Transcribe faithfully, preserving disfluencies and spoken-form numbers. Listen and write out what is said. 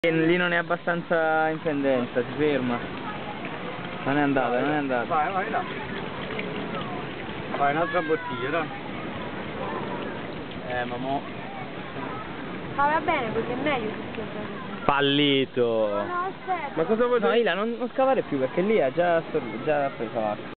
Lì non è abbastanza in pendenza, si ferma. Non è andata, non è andata. Vai, vai là. Vai, un'altra bottiglia, dai. Eh, ma mo... Ma va bene, così è meglio tutto così. Fallito. No, aspetta. Ma cosa vuoi No, dire? Ila, non, non scavare più perché lì ha già, già preso l'acqua.